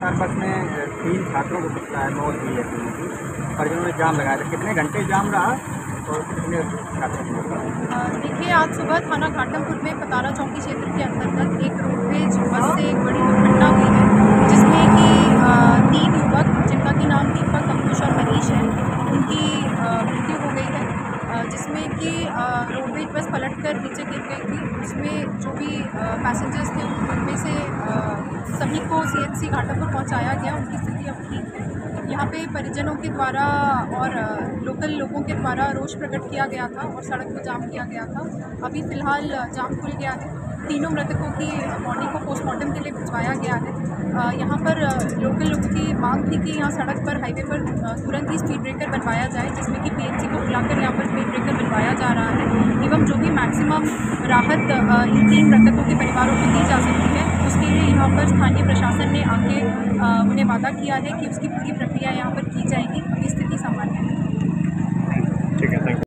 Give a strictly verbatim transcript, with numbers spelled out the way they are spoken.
चार बस में तीन छात्रों को पिछला मौत हुई है तीनों की। परिजनों ने जाम लगाया था, कितने घंटे जाम रहा और कितने छात्रों की मौत हुई? अ, देखिए, आज सुबह थाना घाटमपुर में पतारा चौकी क्षेत्र के अंतर्गत एक रोडवेज बस से एक बड़ी दुर्घटना हुई है, जिसमें कि अ, तीन युवक जिनका कि नाम दीपक, अंकुश और मनीष है, उनकी अ, मृत्यु हो गई है। अ, जिसमें कि अ, रोडवेज बस पलटकर नीचे गिर गई थी। उसमें जो भी अ, पैसेंजर्स थे उनमें से अ, सभी को सीएचसी घाटमपुर पहुंचाया गया। उनकी स्थिति अब ठीक है। यहाँ पे परिजनों के द्वारा और अ, लोकल लोगों के द्वारा रोष प्रकट किया गया था और सड़क को जाम किया गया था। अभी फ़िलहाल जाम खुल गया है। तीनों मृतकों की बॉडी को पोस्टमार्टम के लिए भिजवाया गया है। अ, यहाँ पर अ, लोकल लोगों की मांग थी कि यहाँ सड़क पर, हाईवे पर अ, तुरंत ही स्पीड ब्रेकर बनवाया जाए, जिसमें कि पीएमसी को बुलाकर यहाँ पर स्पीड ब्रेकर बनवाया जा रहा है एवं जो भी मैक्सिमम राहत अ, इन तीन मृतकों के परिवारों को दी जा सकती है, उसके लिए यहाँ पर स्थानीय प्रशासन ने आके अ, उन्हें वादा किया है कि उसकी पूरी प्रक्रिया यहाँ पर की जाएगी। अभी स्थिति सामान्य है।